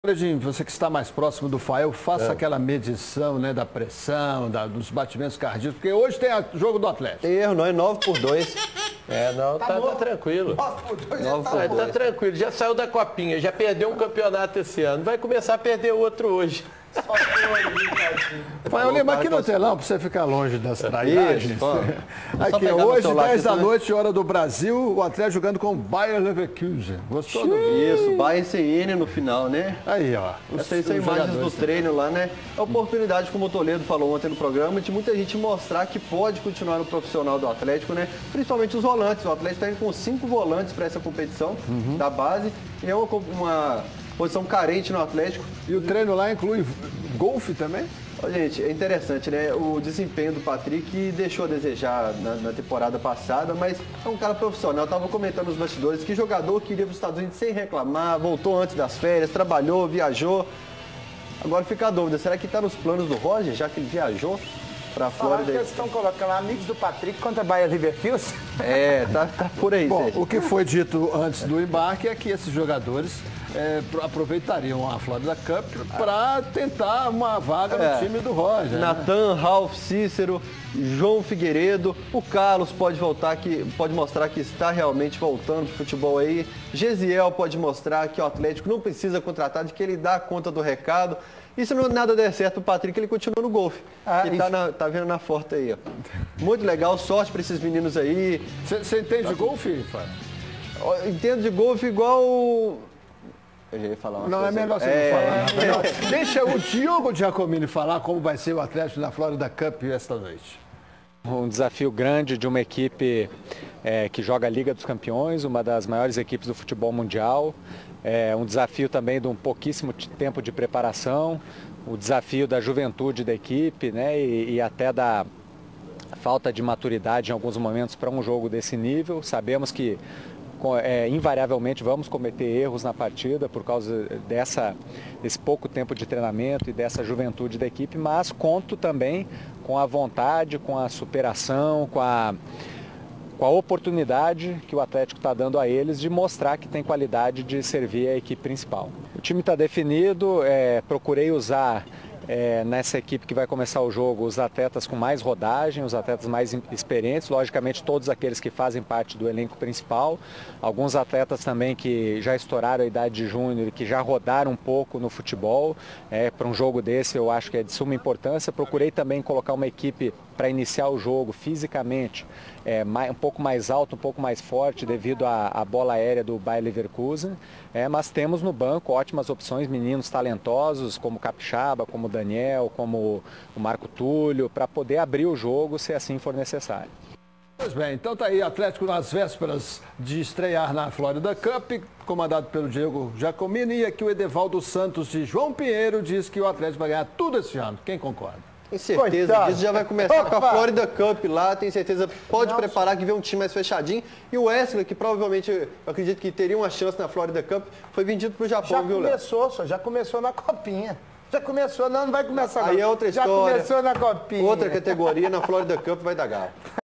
Edinho, você que está mais próximo do Fael, faça aquela medição, né, da pressão, dos batimentos cardíacos, porque hoje tem o jogo do Atlético. Erro, não é 9-2. Não, tá tranquilo. 9-2. Tá tranquilo, já saiu da copinha, já perdeu um campeonato esse ano, vai começar a perder outro hoje. Fael Lima, aqui no telão, para você ficar longe das trairagens. Aqui, hoje, 10 da noite, hora do Brasil, o Atlético jogando com o Bayer Leverkusen. Gostou do vídeo? Isso, Bayern sem N no final, né? Aí, ó. Essas são imagens do treino lá, né? A oportunidade, como o Toledo falou ontem no programa, de muita gente mostrar que pode continuar no profissional do Atlético, né? Principalmente os volantes. O Atlético está indo com 5 volantes para essa competição da base. E é uma posição carente no Atlético. E o treino lá inclui golfe também? Gente, é interessante, né? O desempenho do Patrick deixou a desejar na temporada passada, mas é um cara profissional. Eu estava comentando nos bastidores que jogador que iria para os Estados Unidos sem reclamar, voltou antes das férias, trabalhou, viajou. Agora fica a dúvida, será que está nos planos do Roger, já que ele viajou para a Flórida? Eles estão colocando amigos do Patrick contra a Bayer Leverkusen. Tá por aí, Bom, Sérgio. o que foi dito antes do embarque é que esses jogadores aproveitariam a Florida Cup para tentar uma vaga no time do Roger. Natan, Ralf, Cícero, João Figueiredo, o Carlos pode mostrar que está realmente voltando para o futebol aí. Gesiel pode mostrar que o Atlético não precisa contratar, de que ele dá conta do recado. E se não nada der certo, o Patrick ele continua no golfe. Ele tá vendo na forte aí, ó. Muito legal, sorte para esses meninos aí. Você entende de golfe, Fábio? Entendo de golfe igual. Eu já ia falar uma não, coisa. é melhor você não falar. Não. Deixa o Diogo Giacomini falar como vai ser o Atlético na Florida Cup esta noite. Um desafio grande de uma equipe que joga a Liga dos Campeões, uma das maiores equipes do futebol mundial. Um desafio também de um pouquíssimo tempo de preparação, o desafio da juventude da equipe, né, e até da falta de maturidade em alguns momentos para um jogo desse nível. Sabemos que invariavelmente vamos cometer erros na partida por causa desse pouco tempo de treinamento e dessa juventude da equipe, mas conto também com a vontade, com a superação, com a oportunidade que o Atlético está dando a eles de mostrar que tem qualidade de servir a equipe principal. O time está definido, procurei usar nessa equipe que vai começar o jogo os atletas com mais rodagem, os atletas mais experientes, logicamente todos aqueles que fazem parte do elenco principal, alguns atletas também que já estouraram a idade de júnior e que já rodaram um pouco no futebol. Para um jogo desse eu acho que é de suma importância. Procurei também colocar uma equipe para iniciar o jogo fisicamente um pouco mais alto, um pouco mais forte devido à bola aérea do Bayer Leverkusen, mas temos no banco ótimas opções, meninos talentosos como o Capixaba, como o Daniel, como o Marco Túlio, para poder abrir o jogo se assim for necessário. Pois bem, então tá aí Atlético nas vésperas de estrear na Florida Cup, comandado pelo Diego Giacomini, e aqui o Edevaldo Santos de João Pinheiro diz que o Atlético vai ganhar tudo esse ano. Quem concorda? Tem certeza disso, já vai começar com a Florida Cup lá, tem certeza, pode preparar que vê um time mais fechadinho. E o Wesley, que provavelmente, eu acredito que teria uma chance na Florida Cup, foi vendido para o Japão, viu, Léo? Já começou na copinha. Já começou, não vai começar. Aí é outra história. Já começou na copinha. Outra categoria, na Florida Cup vai dar galo.